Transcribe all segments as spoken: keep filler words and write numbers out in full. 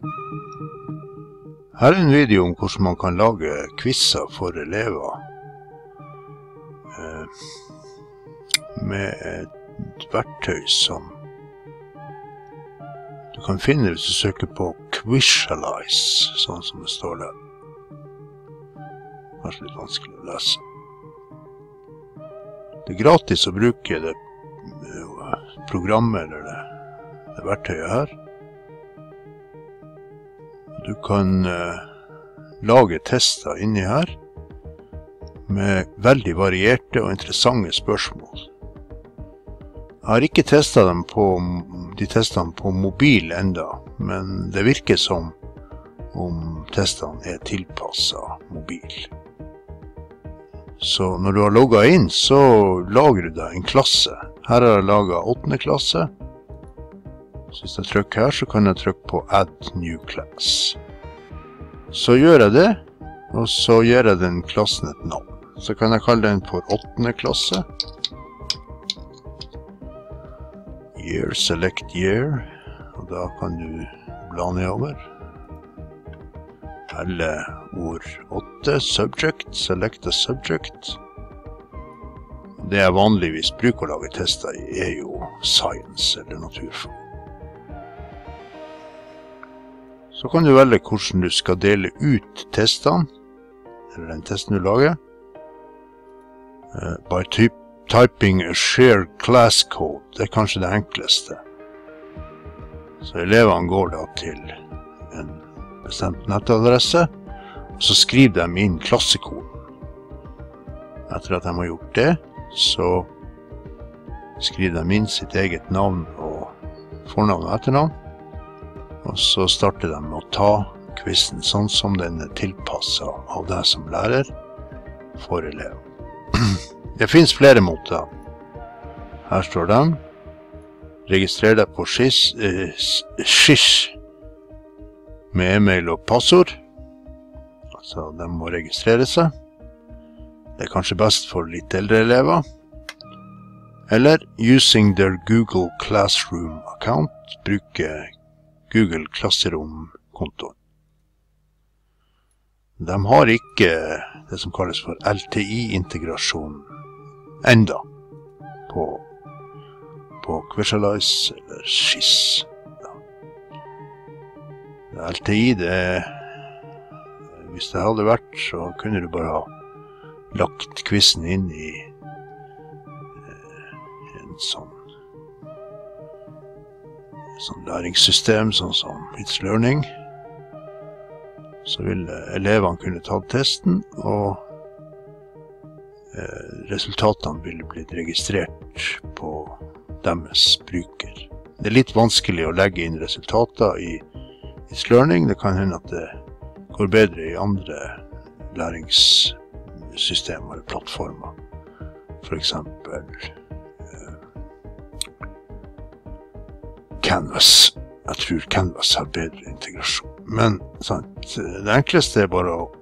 Her er en video om hvordan man kan lage quizzer for elever eh, med et verktøy som du kan finne hvis du søker på Quizalize, sånn som det står der. Kanskje litt vanskelig å lese. Det er gratis å bruke det programmet eller det, det verktøyet her. Du kan uh, lage tester inni her med veldig varierte og interessante spørsmål. Jeg har ikke testet dem på, de testene på mobil enda, men det virker som om testene er tilpasset mobil. Så når du har logget inn, så lager du deg en klasse. Her har jeg laget åttende klasse. Så hvis jeg trykker her, så kan jeg trykke på Add New Class. Så gjør jeg det, og så gir jeg den klassen et navn. Så kan jeg kalle den for åttende klasse. Year, select year. Og da kan du bla nedover. Velge ord åtte, subject, select a subject. Det jeg vanligvis bruker å lage tester i er jo science eller naturfag. Så kan du velge hvordan du skal dele ut testene, eller den testen du lager, uh, by typ, typing a shared class code. Det er kanskje det enkleste. Så elevene går da til en bestemt nettadresse, og så skriver de inn klassekoden. Etter at de har gjort det, så skriver de inn sitt eget navn og fornavn og etternavn. Og så starter de med å ta quizen sånn som den er tilpasset av deg som lærer for elev. Det finnes flere måter. Her står de. Registrer deg på Skiss, eh, Skiss med e-mail og passord. Altså, de må registrere seg. Det er kanskje best for litt eldre elever. Eller using their Google Classroom account, bruke Google Classroom-kontoen. De har ikke det som kalles for L T I-integrasjon enda på, på Quizalize eller Skiss. Ja. L T I, det er, hvis det hadde vært, så kunne du bare ha lagt quizen inn i eh, en sånn sånn læringssystem, sånn som It's Learning. Så vil elevene kunne ta testen, og eh, resultatene ville blitt registrert på deres bruker. Det er litt vanskelig å legge inn resultater i It's Learning. Det kan hende at det går bedre i andre læringssystemer eller plattformer. For eksempel Canvas. Jeg tror Canvas har bedre integrasjon. Men sant, det enkleste er bare å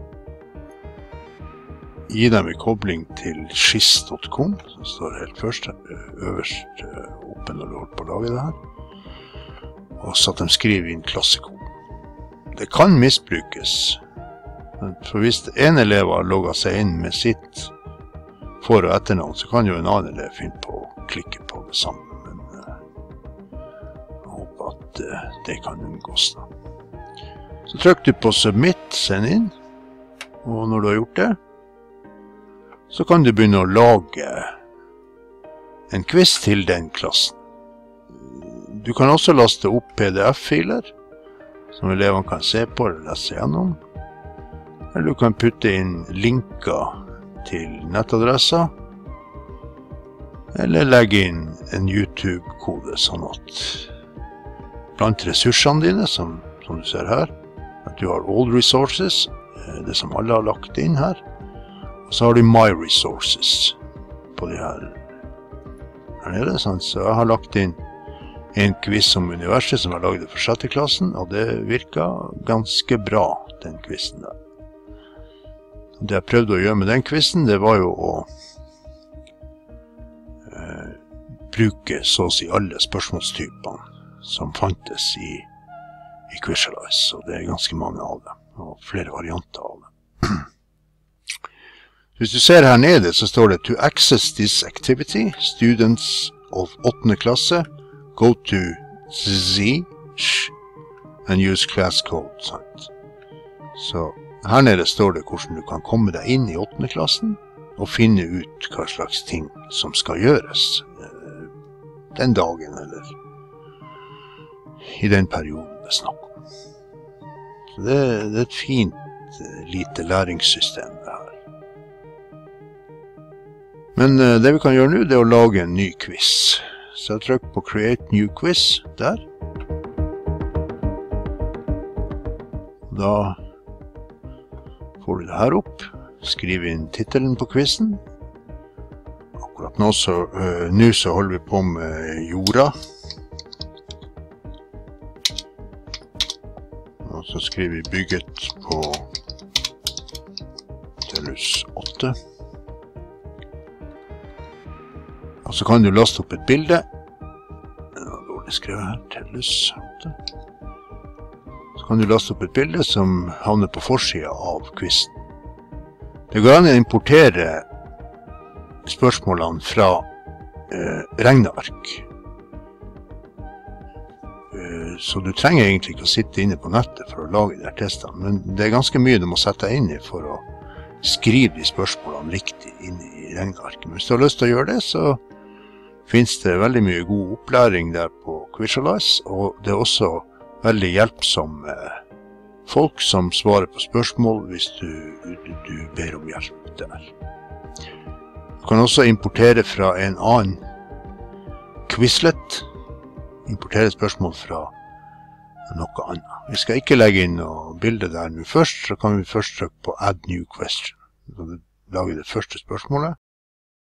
gi dem en kobling til skiss punktum com, som står helt først, øverst oppe når du holder på å lage det her. Og så at de skriver inn klassekoden. Det kan misbrukes. For hvis en elev har logget seg inn med sitt for- og etternavn, så kan jo en annen elev finne på å klikke på det samme. At det kan unngås da. Så trykker du på Submit, send inn, og når du har gjort det, så kan du begynne å lage en quiz til den klassen. Du kan også laste opp P D F-filer, som elevene kan se på eller lese gjennom, eller du kan putte inn linker til nettadresser, eller legge inn en YouTube-kode, sånn at blant ressursene dine, som, som du ser her, at du har all resources, det som alle har lagt inn her, og så har du my resources på de her her nede, sant? Så jeg har lagt inn en quiz om universet som jeg lagde for sjette klassen, og det virket ganske bra, den quizen der. Det jeg prøvde å gjøre med den quizen, det var jo å eh, bruke så å si alle spørsmålstypene som fantes i, i Visualize, og det er ganske mange av dem, og flere varianter av dem. Hvis du ser her nede, så står det to access this activity, students of åttende klasse, go to Z and use class code. Sant? Så her nede står det hvordan du kan komme deg inn i åttende klassen, og finne ut hva slags ting som skal gjøres den dagen, eller i den perioden det er snakk om. Så det, det er et fint lite læringssystem det her. Men det vi kan gjøre nå, det er å lage en ny quiz. Så jeg trykker på Create New Quiz der. Da får du det her opp. Skriv inn titelen på quizen. Akkurat nå så, uh, nå så holder vi på med jorda. Og så skriver vi bygget på Tellus åtte. Og så kan du laste opp et bilde. Det var dårlig skrevet her, Tellus åtte. Så kan du laste opp et bilde som havner på forsiden av quizen. Det går an å importere spørsmålene fra eh, regneark. Eh, så du trenger egentlig ikke å sitte inne på nettet for å lage de her testene, men det er ganske mye du må sette deg inn i for å skrive de spørsmålene riktig inn i regnearket. Men hvis du har lyst til å gjøre det, så finnes det veldig mye god opplæring der på Visualize, og det er også veldig hjelpsomme folk som svarer på spørsmål hvis du, du, du ber om hjelp der. Du kan også importere fra en annen Quizlet. Importere spørsmål fra noe annet. Vi skal ikke legge inn noe bilde der nå først, så kan vi først trykke på Add New Question. Så lager det første spørsmålet.